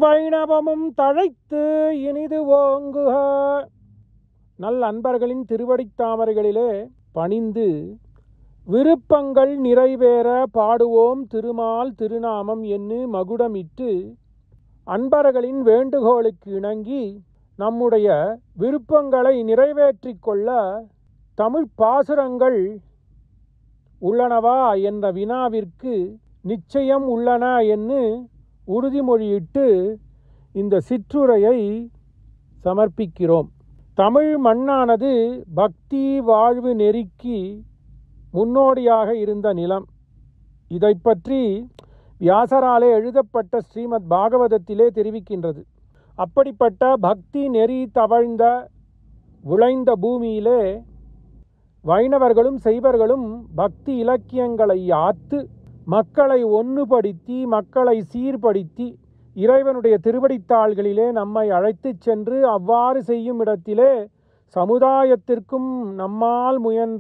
வைணவமும் தழைத்து இனிது ஓங்குக. நல் அன்பர்களின் திருவடித் தாமரைகளிலே பணிந்து விருப்பங்கள் நிறைவேற பாடுவோம் திருமால் திருநாமம் என்று மகுடமிட்டு அன்பர்களின் வேண்டுகோளுக்கு இணங்கி நம்முடைய விருப்பங்களை நிறைவேற்றிக் கொள்ள தமிழ் பாசுரங்கள் உள்ளனவா என்ற வினாவிற்கு நிச்சயம் உள்ளன என்று உறுதிமொழியிட்டு இந்த சிற்றுரையை சமர்ப்பிக்கிறோம். தமிழ் மண்ணானது பக்தி வாழ்வு நெறிக்கு முன்னோடியாக இருந்த நிலம். இதை பற்றி வியாசராலே எழுதப்பட்ட ஸ்ரீமத் பாகவதத்திலே தெரிவிக்கின்றது. அப்படிப்பட்ட பக்தி நெறி தவழ்ந்த விளைந்த பூமியிலே வைணவர்களும் சைவர்களும் பக்தி இலக்கியங்களை யாத்து மக்களை ஒன்றுபடுத்தி மக்களை சீர்படுத்தி இறைவனுடைய திருவடித்தாள்களிலே நம்மை அழைத்து சென்று அவ்வாறு செய்யும் இடத்திலே சமுதாயத்திற்கும் நம்மால்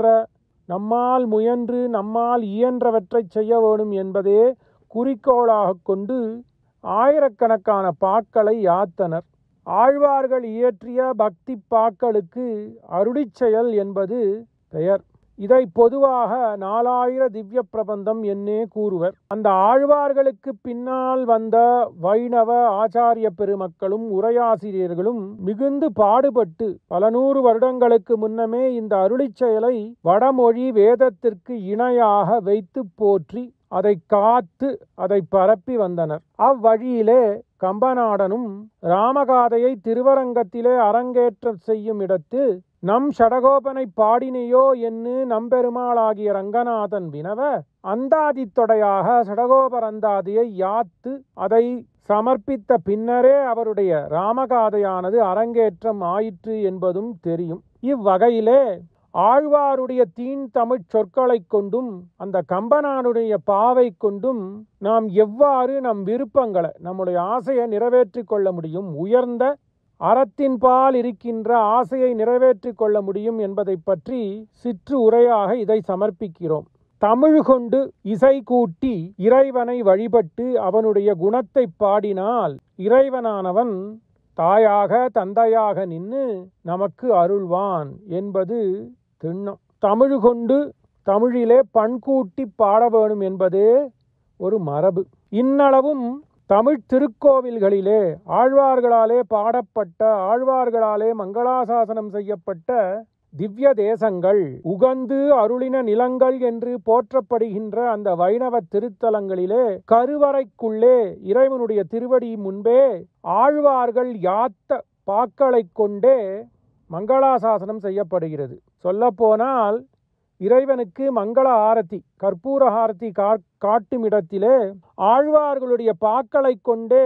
முயன்று நம்மால் இயன்றவற்றை செய்ய வேணும் என்பதே குறிக்கோளாக கொண்டு ஆயிரக்கணக்கான பாக்களை யாத்தனர். ஆழ்வார்கள் இயற்றிய பக்தி பாக்களுக்கு அருளிச்செயல் என்பது பெயர். இதை பொதுவாக 4000 திவ்ய பிரபந்தம் என்னே கூறுவர். அந்த ஆழ்வார்களுக்கு பின்னால் வந்த வைணவ ஆச்சாரிய பெருமக்களும் உரையாசிரியர்களும் மிகுந்து பாடுபட்டு பல நூறு வருடங்களுக்கு முன்னமே இந்த அருளிச்செயலை வடமொழி வேதத்திற்கு இணையாக வைத்து போற்றி அதை காத்து அதை பரப்பி வந்தனர். அவ்வழியிலே கம்பநாடனும் ராமகாதையை திருவரங்கத்திலே அரங்கேற்றம் செய்யும் இடத்து நம் ஷடகோபனை பாடினையோ என்று நம்பெருமாளாகிய ரங்கநாதன் வினவ அந்தாதித்தொடையாக ஷடகோபர் அந்தாதியை யாத்து அதை சமர்ப்பித்த பின்னரே அவருடைய ராமகாதையானது அரங்கேற்றம் ஆயிற்று என்பதும் தெரியும். இவ்வகையிலே ஆழ்வாருடைய தீன் தமிழ் சொற்களை கொண்டும் அந்த கம்பனானுடைய பாவை கொண்டும் நாம் எவ்வாறு நம் விருப்பங்களை நம்முடைய ஆசையை நிறைவேற்றி கொள்ள முடியும், உயர்ந்த அறத்தின் பால் இருக்கின்ற ஆசையை நிறைவேற்றி கொள்ள முடியும் என்பதை பற்றி சிற்று உரையாக இதை சமர்ப்பிக்கிறோம். தமிழ் கொண்டு இசை கூட்டி இறைவனை வழிபட்டு அவனுடைய குணத்தை பாடினால் இறைவனானவன் தாயாக தந்தையாக நின்று நமக்கு அருள்வான் என்பது திண்ணம். தமிழ் கொண்டு தமிழிலே பண்கூட்டி பாட வேணும் என்பதே ஒரு மரபு. இன்னளவும் தமிழ் திருக்கோவில்களிலே ஆழ்வார்களாலே பாடப்பட்ட ஆழ்வார்களாலே மங்களாசாசனம் செய்யப்பட்ட திவ்ய தேசங்கள் உகந்து அருளின நிலங்கள் என்று போற்றப்படுகின்ற அந்த வைணவ திருத்தலங்களிலே கருவறைக்குள்ளே இறைவனுடைய திருவடி முன்பே ஆழ்வார்கள் யாத்த பாக்களை கொண்டே மங்களாசாசனம் செய்யப்படுகிறது. சொல்லப்போனால் இறைவனுக்கு மங்கள ஆரத்தி கற்பூர ஆரத்தி காட்டும் இடத்திலே ஆழ்வார்களுடைய பாக்களை கொண்டே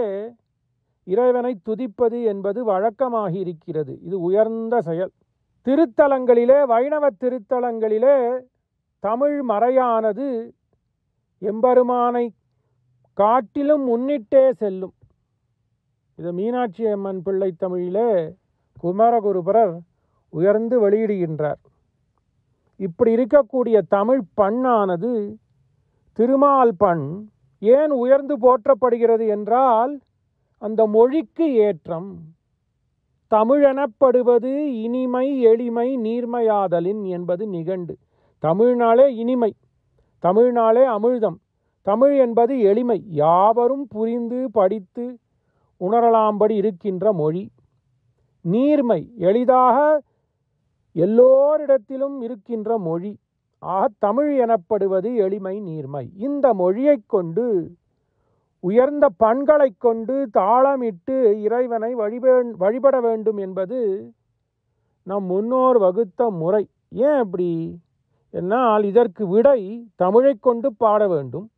இறைவனை துதிப்பது என்பது வழக்கமாகி இருக்கிறது. இது உயர்ந்த செயல். திருத்தலங்களிலே வைணவ திருத்தலங்களிலே தமிழ் மறையானது எம்பெருமானை காட்டிலும் முன்னிட்டே செல்லும். இது மீனாட்சி அம்மன் பிள்ளை தமிழிலே குமரகுருபரர் உயர்ந்து வெளியிடுகின்றார். இப்படி இருக்கக்கூடிய தமிழ் பண்ணானது திருமால் பண் ஏன் உயர்ந்து போற்றப்படுகிறது என்றால் அந்த மொழிக்கு ஏற்றம். தமிழெனப்படுவது இனிமை எளிமை நீர்மையாதலின் என்பது நிகண்டு. தமிழ்நாளே இனிமை, தமிழ்நாளே அமிழ்தம். தமிழ் என்பது எளிமை, யாவரும் புரிந்து படித்து உணரலாம்படி இருக்கின்ற மொழி. நீர்மை, எளிதாக எல்லோரிடத்திலும் இருக்கின்ற மொழி. ஆக தமிழ் எனப்படுவது எளிமை நீர்மை. இந்த மொழியை கொண்டு உயர்ந்த பண்களை கொண்டு தாளமிட்டு இறைவனை வழிபட வேண்டும் என்பது நம் முன்னோர் வகுத்த முறை. ஏன் அப்படி என்னால் இதற்கு விடை தமிழை கொண்டு பாட வேண்டும்,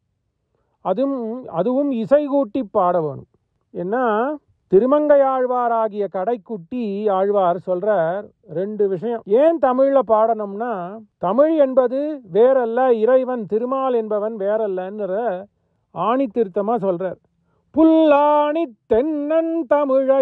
அதுவும் இசை கூட்டி பாட வேணும். ஏன்னா திருமங்கையாழ்வாராகிய கடைக்குட்டி ஆழ்வார் சொல்றார் 2 விஷயம். ஏன் தமிழ்ல பாடணும்னா தமிழ் என்பது வேறல்ல, இறைவன் திருமால் என்பவன் வேறல்லன்ற ஆணி திருத்தமா சொல்றார். புல்லாணி தென்னன் தமிழை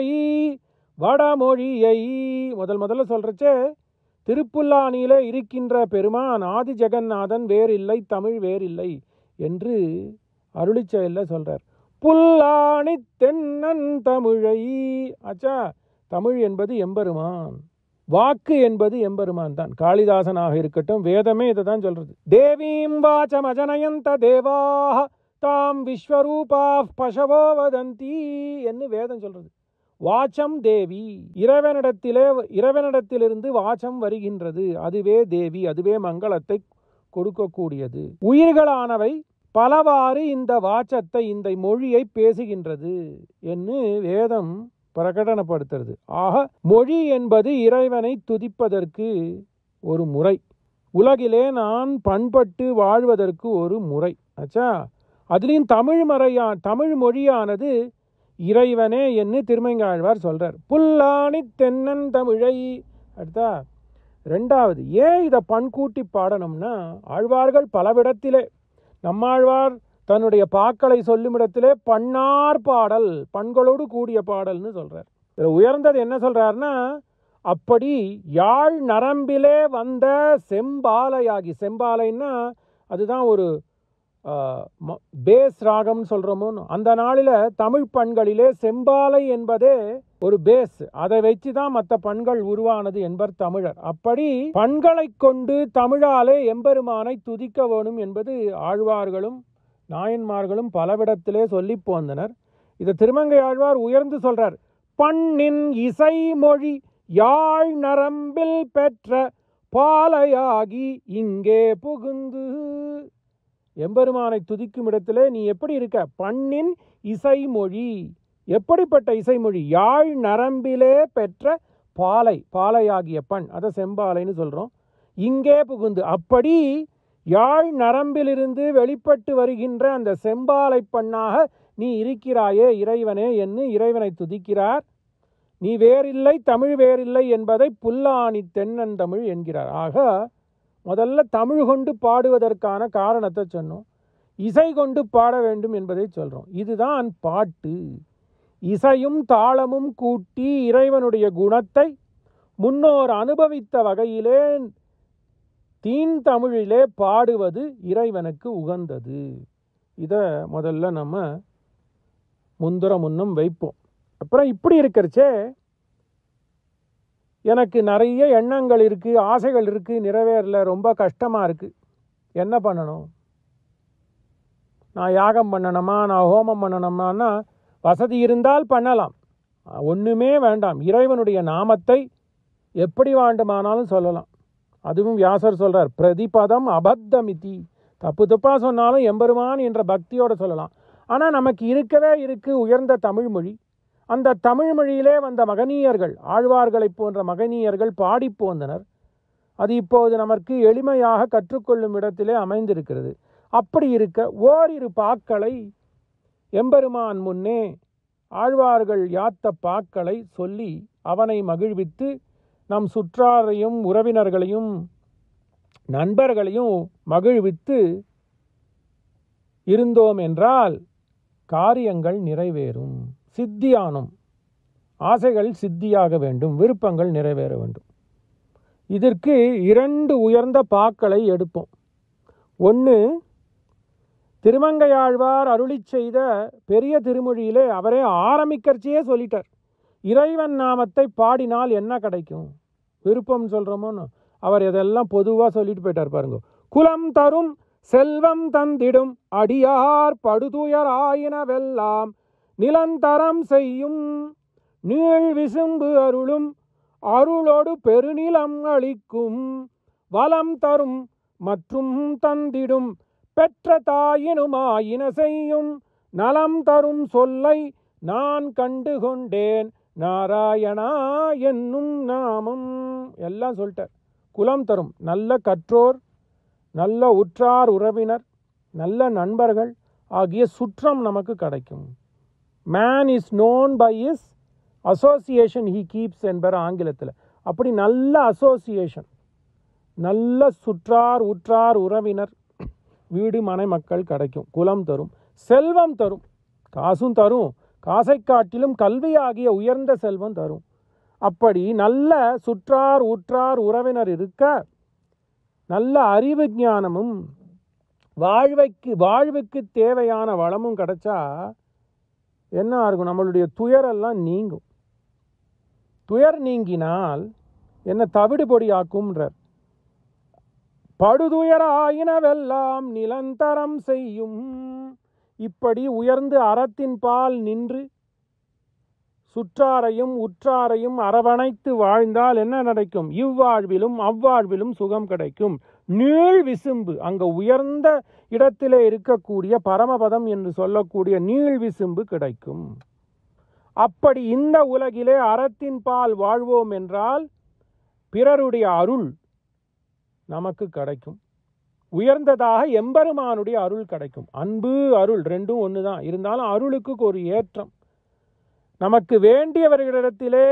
வடமொழியை முதல்ல சொல்றச்சே திருப்புல்லானியில இருக்கின்ற பெருமான் ஆதி ஜெகநாதன் வேறில்லை, தமிழ் வேறில்லை என்று அருளிச்செயல்ல சொல்றார். புல்லாணி தென்னன் தமிழை. ஆச்சா, தமிழ் என்பது எம்பெருமான், வாக்கு என்பது எம்பெருமான் தான். காளிதாசனாக இருக்கட்டும், வேதமே இதை தான் சொல்றது. தேவீம் வாசம் அஜனயந்த தேவாஹ தாம் விஸ்வரூபா பசவோ வதந்தி என்று வேதம் சொல்றது. வாச்சம் தேவி, இறைவனிடத்திலிருந்து வாச்சம் வருகின்றது, அதுவே தேவி, அதுவே மங்களத்தை கொடுக்கக்கூடியது. உயிர்களானவை பலவாறு இந்த வாச்சத்தை, இந்த மொழியை பேசுகின்றது என்று வேதம் பிரகடனப்படுத்துறது. ஆக மொழி என்பது இறைவனை துதிப்பதற்கு ஒரு முறை, உலகிலே நான் பண்பட்டு வாழ்வதற்கு ஒரு முறை. ஆச்சா, அதுலேயும் தமிழ் மொழியானது இறைவனே என்று திருமங்கையாழ்வார் சொல்றார். புல்லாணி தென்னன் தமிழை. அடுத்தா ரெண்டாவது, ஏன் இதை பண்கூட்டி பாடணும்னா, ஆழ்வார்கள் பலவிடத்திலே, நம்மாழ்வார் தன்னுடைய பாக்களை சொல்லும் இடத்திலே பண்ணார் பாடல், பண்களோடு கூடிய பாடல்னு சொல்றார். இதில் உயர்ந்தது என்ன சொல்றாருன்னா, அப்படி யாழ் நரம்பிலே வந்த செம்பாலையாகி, செம்பாலைன்னா அதுதான் ஒரு பேஸ் ராகம்னு சொல்கிறோமோ, அந்த நாளில் தமிழ் பண்களிலே செம்பாலை என்பதே ஒரு பேஸ், அதை வச்சு தான் மற்ற பண்கள் உருவானது என்பர் தமிழர். அப்படி பண்களை கொண்டு தமிழாலே எம்பெருமானை துதிக்க வேணும் என்பது ஆழ்வார்களும் நாயன்மார்களும் பலவிடத்திலே சொல்லி போந்தனர். இதை திருமங்கை ஆழ்வார் உயர்ந்து சொல்றார். பண்ணின் இசை மொழி யாழ் நரம்பில் பெற்ற பாலையாகி இங்கே புகுந்து. எம்பெருமானை துதிக்கும் இடத்திலே நீ எப்படி இருக்க? பண்ணின் இசைமொழி. எப்படிப்பட்ட இசைமொழி? யாழ் நரம்பிலே பெற்ற பாலை, பாலையாகிய பண், அதை செம்பாலைன்னு சொல்கிறோம். இங்கே புகுந்து, அப்படி யாழ் நரம்பிலிருந்து வெளிப்பட்டு வருகின்ற அந்த செம்பாலை பண்ணாக நீ இருக்கிறாயே இறைவனே என்று இறைவனை துதிக்கிறார். நீ வேறில்லை, தமிழ் வேறில்லை என்பதை புல்லாணி தென்னன் தமிழ் என்கிறார். ஆக முதல்ல தமிழ் கொண்டு பாடுவதற்கான காரணத்தை சொன்னோம், இசை கொண்டு பாட வேண்டும் என்பதை சொல்கிறோம். இதுதான் பாட்டு. இசையும் தாளமும் கூட்டி இறைவனுடைய குணத்தை முன்னோர் அனுபவித்த வகையிலே தீன் தமிழிலே பாடுவது இறைவனுக்கு உகந்தது. இதை முதல்ல நம்ம முன்னும் வைப்போம். அப்புறம் இப்படி இருக்கிறச்சே எனக்கு நிறைய எண்ணங்கள் இருக்குது, ஆசைகள் இருக்குது, நிறைவேறல, ரொம்ப கஷ்டமாக இருக்குது, என்ன பண்ணணும்? நான் யாகம் பண்ணணுமா, நான் ஹோமம் பண்ணணுமான்னா வசதி இருந்தால் பண்ணலாம், ஒன்றுமே வேண்டாம். இறைவனுடைய நாமத்தை எப்படி வேண்டுமானாலும் சொல்லலாம். அதுவும் வியாசர் சொல்கிறார், பிரதிபதம் அபத்தமிதி, தப்பு தப்பாக சொன்னாலும் எம்பெருமான் என்ற பக்தியோடு சொல்லலாம். ஆனால் நமக்கு இருக்கவே இருக்குது உயர்ந்த தமிழ்மொழி. அந்த தமிழ் மொழியிலே வந்த மகனீயர்கள், ஆழ்வார்களை போன்ற மகனீயர்கள் பாடி போந்தனர். அது இப்போது நமக்கு எளிமையாக கற்றுக்கொள்ளும் இடத்திலே அமைந்திருக்கிறது. அப்படி இருக்க ஓரிரு பாக்களை எம்பெருமான் முன்னே ஆழ்வார்கள் யாத்த பாக்களை சொல்லி அவனை மகிழ்வித்து நம் சுற்றாரையும் உறவினர்களையும் நண்பர்களையும் மகிழ்வித்து இருந்தோம் என்றால் காரியங்கள் நிறைவேறும், சித்தியானும். ஆசைகள் சித்தியாக வேண்டும், விருப்பங்கள் நிறைவேற வேண்டும். இதற்கு 2 உயர்ந்த பாக்களை எடுப்போம். ஒன்று, திருமங்கையாழ்வார் அருளி செய்த பெரிய திருமொழியிலே அவரே ஆரம்பிக்கிறச்சையே சொல்லிட்டார், இறைவன் நாமத்தை பாடினால் என்ன கிடைக்கும், விருப்பம் சொல்கிறோமோன்னு அவர் இதெல்லாம் பொதுவாக சொல்லிட்டு போயிட்டார் பாருங்க. குலம் தரும் செல்வம் தந்திடும் அடியார் படுதுயர் ஆயினவெல்லாம் நிலந்தரம் செய்யும் நீள் விசும்பு அருளும் அருளோடு பெருநிலம் அளிக்கும் வலம் தரும் மற்றும் தந்திடும் பெற்ற தாயினுமாயின செய்யும் நலம் தரும் சொல்லை நான் கண்டு கொண்டேன் நாராயணா என்னும் நாமம். எல்லாம் சொல்லிட்டார். குலம் தரும், நல்ல கற்றோர், நல்ல உற்றார் உறவினர், நல்ல நண்பர்கள் ஆகிய சுற்றம் நமக்கு கிடைக்கும். Man is known by his association he keeps என்பர் ஆங்கிலத்தில். அப்படி நல்ல அசோசியேஷன், நல்ல சுற்றார் உற்றார் உறவினர், வீடு மனை மக்கள் கிடைக்கும். குலம் தரும், செல்வம் தரும், காசும் தரும், காசை காட்டிலும் கல்வி ஆகிய உயர்ந்த செல்வம் தரும். அப்படி நல்ல சுற்றார் உற்றார் உறவினர் இருக்க, நல்ல அறிவு ஞானமும் வாழ்வுக்கு தேவையான வளமும் கிடைச்சா என்ன ஆகும்? நம்மளுடைய துயரெல்லாம் நீங்கும். துயர் நீங்கினால் என்ன தவிடு பொடி ஆக்கும்ன்றார். படுதுயர ஆயினவெல்லாம் நிலந்தரம் செய்யும். இப்படி உயர்ந்து அறத்தின் பால் நின்று சுற்றாரையும் உற்றாரையும் அரவணைத்து வாழ்ந்தால் என்ன நடக்கும்? இவ்வாழ்விலும் அவ்வாழ்விலும் சுகம் கிடைக்கும். நீள் விசும்பு, அங்க உயர்ந்த இடத்திலே இருக்கக்கூடிய பரமபதம் என்று சொல்லக்கூடிய நீள் விசும்பு கிடைக்கும். அப்படி இந்த உலகிலே அறத்தின் பால் வாழ்வோம் என்றால் பிறருடைய அருள் நமக்கு கிடைக்கும். உயர்ந்ததாக எம்பெருமானுடைய அருள் கிடைக்கும். அன்பு அருள் ரெண்டும் ஒன்று தான். இருந்தாலும் அருளுக்கு ஒரு ஏற்றம். நமக்கு வேண்டியவர்களிடத்திலே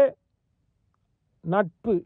நட்பு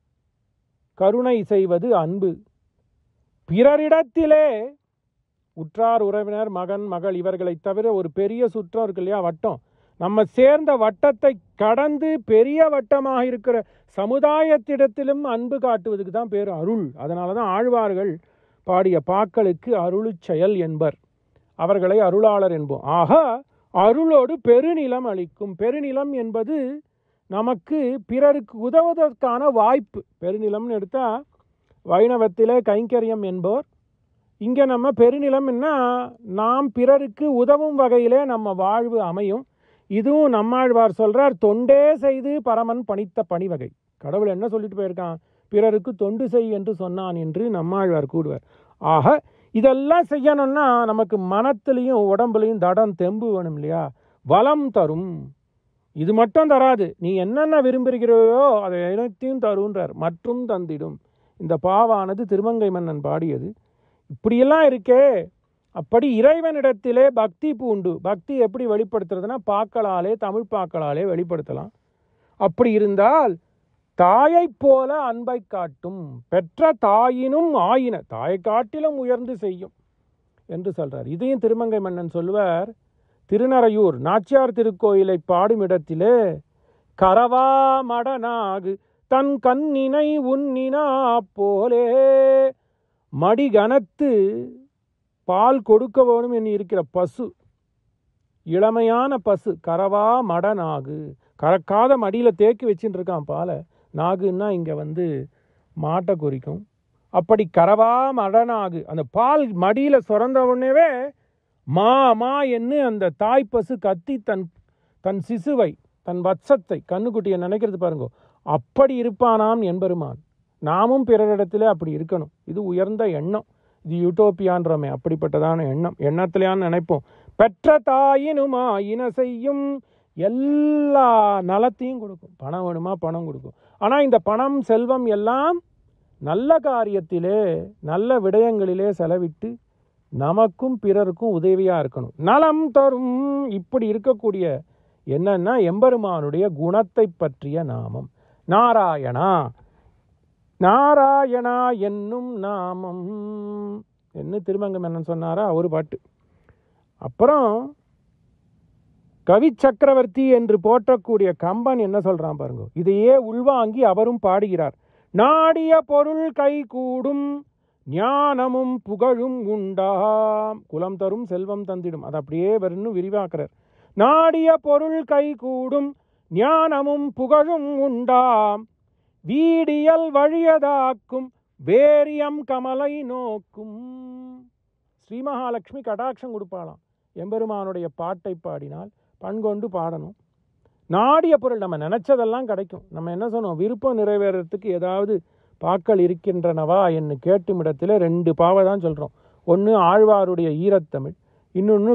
கருணை செய்வது அன்பு. பிறரிடத்திலே உற்றார் உறவினர் மகன் மகள் இவர்களை தவிர ஒரு பெரிய சுற்றம் இருக்கு இல்லையா, வட்டம். நம்ம சேர்ந்த வட்டத்தை கடந்து பெரிய வட்டமாக இருக்கிற சமுதாயத்திடத்திலும் அன்பு காட்டுவதுக்கு தான் பேர் அருள். அதனால தான் ஆழ்வார்கள் பாடிய பாக்களுக்கு அருளு செயல் என்பர். அவர்களை அருளாளர் என்போம். ஆக அருளோடு பெருநிலம் அளிக்கும். பெருநிலம் என்பது நமக்கு பிறருக்கு உதவுவதற்கான வாய்ப்பு. பெருநிலம்னு எடுத்தால் வைணவத்திலே கைங்கரியம் என்போர். இங்கே நம்ம பெருநிலம்னா நாம் பிறருக்கு உதவும் வகையிலே நம்ம வாழ்வு அமையும். இதுவும் நம்மாழ்வார் சொல்றார், தொண்டே செய்து பரமன் பணித்த பணிவகை. கடவுள் என்ன சொல்லிட்டு போயிருக்கான்? பிறருக்கு தொண்டு செய் என்று சொன்னான் என்று நம்மாழ்வார் கூடுவார். ஆக இதெல்லாம் செய்யணும்னா நமக்கு மனத்திலையும் உடம்புலையும் தடம் தெம்பு வேணும் இல்லையா? வளம் தரும். இது மட்டும் தராது, நீ என்னென்ன விரும்புகிறீர்களோ அதை அனைத்தையும் தருன்றார். மற்றும் தந்திடும். இந்த பாவானது திருமங்கை மன்னன் பாடியது. இப்படியெல்லாம் இருக்கே. அப்படி இறைவனிடத்திலே பக்தி பூண்டு. பக்தி எப்படி வெளிப்படுத்துறதுன்னா பாக்களாலே, தமிழ் பாக்களாலே வெளிப்படுத்தலாம். அப்படி இருந்தால் தாயை போல அன்பை காட்டும். பெற்ற தாயினும் ஆயின, தாயை காட்டிலும் உயர்ந்து செய்யும் என்று சொல்றார். இதையும் திருமங்கை மன்னன் சொல்லுவார். திருநறையூர் நாச்சியார் திருக்கோயிலை பாடும் இடத்திலே கரவா மடனாகு தன் கண்ணினை உன்னினா போலே, மடிகனத்து பால் கொடுக்க வேணும் என்று இருக்கிற பசு, இளமையான பசு, கரவா மடனாகு, கறக்காத மடியில் தேக்கி வச்சுட்டு இருக்கான் பாலை. நாகுன்னா இங்கே மாட்டை குறிக்கும். அப்படி கரவா மடனாகு, அந்த பால் மடியில் சுரந்த உடனேவே மா மா என்று அந்த தாய்ப்பசு கத்தி தன் சிசுவை, தன் வத்சத்தை, கண்ணுக்குட்டியை நினைக்கிறது பாருங்க. அப்படி இருப்பானாம் என்பெருமான். நாமும் பிறரிடத்திலே அப்படி இருக்கணும். இது உயர்ந்த எண்ணம். இது யூட்டோப்பியான்றமே, அப்படிப்பட்டதான எண்ணம். எண்ணத்திலேயான்னு நினைப்போம். பெற்ற தாயினுமா இன செய்யும். எல்லா நலத்தையும் கொடுக்கும். பணம் வேணுமா பணம் கொடுக்கும். ஆனால் இந்த பணம் செல்வம் எல்லாம் நல்ல காரியத்திலே நல்ல விடயங்களிலே செலவிட்டு நமக்கும் பிறருக்கும் உதவியாக இருக்கணும். நலம் தரும். இப்படி இருக்கக்கூடிய என்னன்னா எம்பெருமானுடைய குணத்தை பற்றிய நாமம் நாராயணா. நாராயணா என்னும் நாமம் என்ன திருமங்கை மன்னன் சொன்னாரா ஒரு பாட்டு. அப்புறம் கவி சக்கரவர்த்தி என்று போற்றக்கூடிய கம்பன் என்ன சொல்றான் பாருங்க. இதையே உள்வாங்கி அவரும் பாடுகிறார். நாடிய பொருள் கை கூடும் ஞானமும் புகழும் உண்டாம். குலம் தரும் செல்வம் தந்திடும். அது அப்படியே வருன்னு விரிவாக்குறார். நாடிய பொருள் கை கூடும் ஞானமும் புகழும் உண்டாம். வீடியல் வழியதாக்கும் வேரியம் கமலை நோக்கும். ஸ்ரீ மகாலட்சுமி கடாட்சம் கொடுப்பாளாம். எம்பெருமானுடைய பாட்டை பாடினால் பண்கொண்டு பாடணும். நாடிய பொருள் நம்ம நினைச்சதெல்லாம் கிடைக்கும். நம்ம என்ன சொன்னோம்? விருப்பம் நிறைவேறத்துக்கு ஏதாவது பாக்கள் இருக்கின்றனவா என்று கேட்டும் இடத்துல 2 பாவை தான் சொல்கிறோம். ஒன்று ஆழ்வாருடைய ஈரத்தமிழ், இன்னொன்று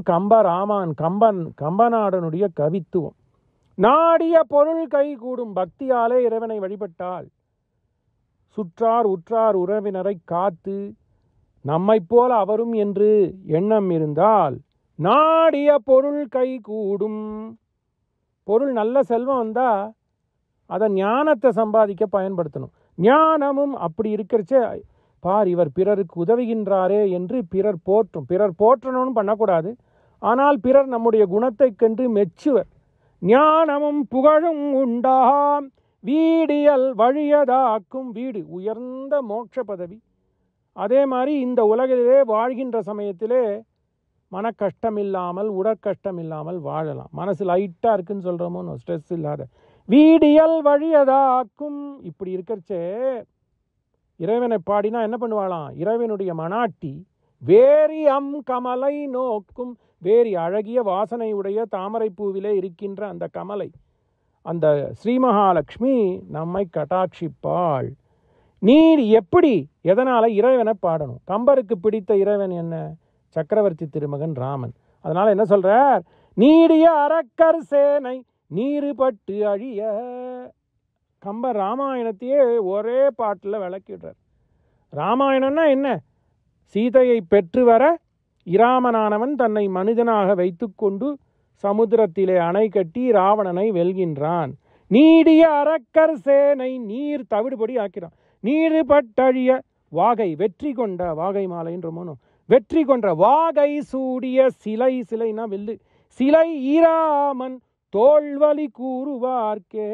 கம்பநாடனுடைய கவித்துவம். நாடிய பொருள் கை கூடும். பக்தியாலே இறைவனை வழிபட்டால் சுற்றார் உற்றார் உறவினரை காத்து நம்மை போல அவரும் என்று எண்ணம் இருந்தால் நாடிய பொருள் கை கூடும். பொருள் நல்ல செல்வம் வந்தால் அதை ஞானத்தை சம்பாதிக்க பயன்படுத்தணும். ஞானமும் அப்படி இருக்கிறச்சே பார் இவர் பிறருக்கு உதவுகின்றாரே என்று பிறர் போற்றும். பிறர் போற்றணும்னு பண்ணக்கூடாது. ஆனால் பிறர் நம்முடைய குணத்தை கண்டு மெச்சுவர். ஞானமும் புகழும் உண்டாம். வீடியல் வழியதாக்கும். வீடு உயர்ந்த மோட்ச பதவி. அதே மாதிரி இந்த உலகிலே வாழ்கின்ற சமயத்திலே மன கஷ்டம் இல்லாமல் உடற்கஷ்டம் இல்லாமல் வாழலாம். மனசு லைட்டாக இருக்குன்னு சொல்கிறோமோ, ஸ்ட்ரெஸ் இல்லாத வீடியல் வழியதாக்கும். இப்படி இருக்கிறச்சே இறைவனை பாடினா என்ன பண்ணுவாளாம்? இறைவனுடைய மனாட்டி வேரி கமலை நோக்கும். வேரி அழகிய வாசனையுடைய தாமரை பூவிலே இருக்கின்ற அந்த கமலை, அந்த ஸ்ரீ மகாலட்சுமி நம்மை கட்டாட்சிப்பாள். நீர் எப்படி எதனால் இறைவனை பாடணும்? கம்பருக்கு பிடித்த இறைவன் என்ன? சக்கரவர்த்தி திருமகன் ராமன். அதனால் என்ன சொல்கிறார்? நீடிய அரக்கர் சேனை நீருபட்டு அழிய. கம்பர் ராமாயணத்தையே ஒரே பாட்டில் விளக்கிடுறார். ராமாயணம்னா என்ன? சீதையை பெற்று வர இராமனானவன் தன்னை மனிதனாக வைத்து கொண்டு சமுத்திரத்திலே அணை கட்டி ராவணனை வெல்கின்றான். நீடிய அரக்கர் சேனை நீர் தவிடுபடி ஆக்கிறான். நீரு பட்டழிய வாகை வெற்றி கொண்ட வாகை மாலைன்ற மோனும் வெற்றி கொன்ற வாகை சூடிய சிலை, சிலைனா வெல்லு, சிலை ஈராமன் தோல்வலி கூறுவார்க்கே.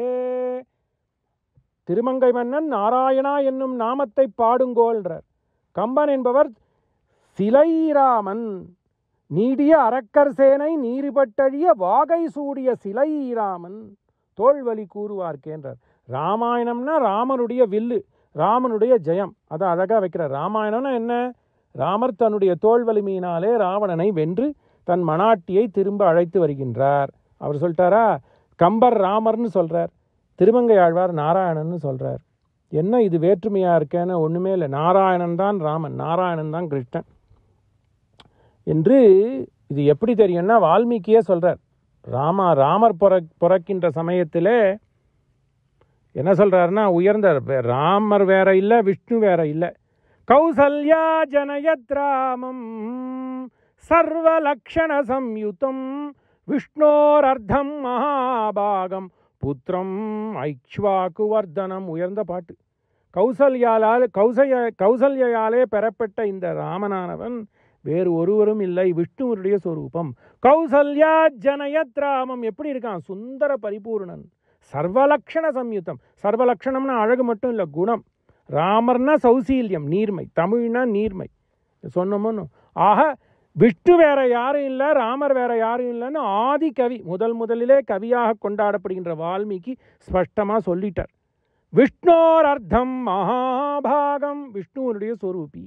திருமங்கை மன்னன் நாராயணா என்னும் நாமத்தை பாடுங்கோள்றார். கம்பன் என்பவர் சிலைராமன் நீடிய அரக்கர் சேனை நீருபட்டழிய வாகை சூடிய சிலைராமன் தோல்வலி கூறுவார்க்கேன்றார். ராமாயணம்னா ராமனுடைய வில்லு, ராமனுடைய ஜெயம். அதை அழகாக வைக்கிறார். ராமாயணம்னா என்ன? ராமர் தன்னுடைய தோல் வலிமையினாலே ராவணனை வென்று தன் மனாட்டியை திரும்ப அழைத்து வருகின்றார். அவர் சொல்லிட்டாரா? கம்பர் ராமர்னு சொல்கிறார், திருமங்கை ஆழ்வார் நாராயணன்னு சொல்கிறார். என்ன இது வேற்றுமையாக இருக்கேன்னு? ஒன்றுமே இல்லை. நாராயணன் தான் ராமன், நாராயணன் தான் கிருஷ்ணன் என்று. இது எப்படி தெரியும்னா வால்மீகியே சொல்கிறார். ராமர் பிறக்கின்ற சமயத்திலே என்ன சொல்கிறாருன்னா, உயர்ந்த ராமர் வேற இல்லை, விஷ்ணு வேற இல்லை. கௌசல்யா ஜனயத் ராமம் சர்வலக்ஷண சம்யுதம் விஷ்ணோர் அர்த்தம் மகாபாகம் புத்திரம் ஐக்ஷ்வாக்கு வர்தனம். உயர்ந்த பாட்டு. கௌசல்யாலே பெறப்பட்ட இந்த ராமனானவன் வேறு ஒருவரும் இல்லை, விஷ்ணுவருடைய சொரூபம். கௌசல்யா ஜனயத் ராமம். எப்படி இருக்கான்? சுந்தர பரிபூர்ணன், சர்வலக்ஷண சம்யுத்தம். சர்வலக்ஷணம்னா அழகு மட்டும் இல்லை, குணம். ராமர்னா சௌசீல்யம், நீர்மை. தமிழ்னா நீர்மை சொன்னோம்னு. ஆக விஷ்ணு வேற யாரும் இல்லை, ராமர் வேற யாரும் இல்லைன்னு ஆதி கவி முதலிலே கவியாக கொண்டாடப்படுகின்ற வால்மீகி ஸ்பஷ்டமாக சொல்லிட்டார். விஷ்ணோர் அர்த்தம் மகாபாகம், விஷ்ணுவனுடைய சொரூபி.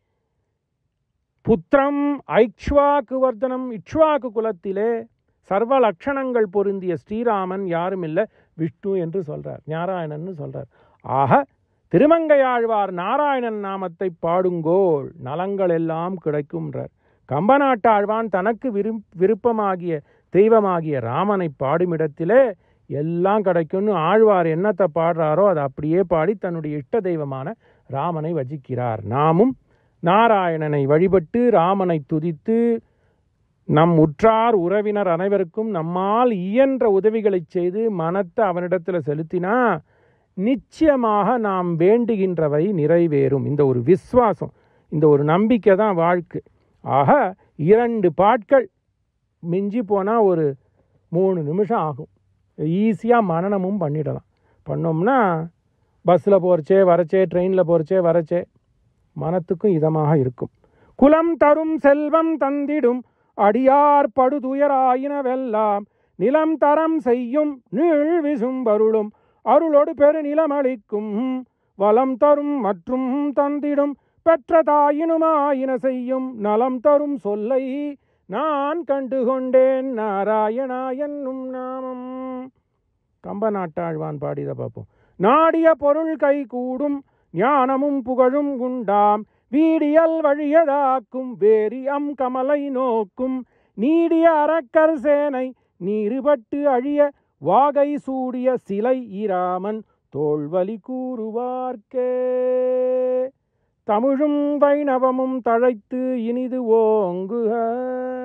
புத்திரம் ஐக்ஷ்வாக்கு வர்தனம், இக்ஷ்வாக்கு குலத்திலே சர்வ லட்சணங்கள் பொருந்திய ஸ்ரீராமன் யாரும் இல்லை, விஷ்ணு என்று சொல்றார், நாராயணன் சொல்றார். ஆக திருமங்கையாழ்வார் நாராயணன் நாமத்தை பாடுங்கோள் நலங்கள் எல்லாம் கிடைக்கும்ன்றார். கம்பநாட்டாழ்வான் தனக்கு விருப்பமாகிய தெய்வமாகிய ராமனை பாடுமிடத்திலே எல்லாம் கிடைக்கும்னு ஆழ்வார் என்னத்தை பாடுறாரோ அதை அப்படியே பாடி தன்னுடைய இஷ்ட தெய்வமான ராமனை வசிக்கிறார். நாமும் நாராயணனை வழிபட்டு ராமனை துதித்து நம் உற்றார் உறவினர் அனைவருக்கும் நம்மால் இயன்ற உதவிகளை செய்து மனத்தை அவனிடத்தில் செலுத்தினா நிச்சயமாக நாம் வேண்டுகின்றவை நிறைவேறும். இந்த ஒரு விஸ்வாசம், இந்த ஒரு நம்பிக்கை தான் வாழ்க்கை. ஆக 2 பாட்கள் மிஞ்சி போனால் ஒரு 3 நிமிஷம் ஆகும். ஈஸியாக மனனமும் பண்ணிடலாம். பண்ணோம்னா பஸ்ஸில் போகிறச்சே வரச்சே, ட்ரெயினில் போகிறச்சே வரச்சே மனத்துக்கும் இதமாக இருக்கும். குலம் தரும் செல்வம் தந்திடும் அடியார் படுதுயராயினவெல்லாம் நிலம் தரம் செய்யும் நீள் விசும் வருளும் அருளோடு பெரு நிலமளிக்கும் வளம் தரும் மற்றும் தந்திடும் பெற்ற தாயினுமாயின செய்யும் நலம் தரும் சொல்லை நான் கண்டுகொண்டேன் நாராயணா என்னும் நாமம். கம்பநாட்டாழ்வான் பாடியதை பார்ப்போம். நாடிய பொருள் கை கூடும் ஞானமும் புகழும் உண்டாம் வீடியல் வழியதாக்கும் வேரி கமலை நோக்கும் நீடிய அரக்கர் சேனை நீருபட்டு அழிய வாகை சூடிய சிலை இராமன் தோல்வலி கூறுவார்க்கே. தமிழும் வைணவமும் தழைத்து இனிது ஓங்குக.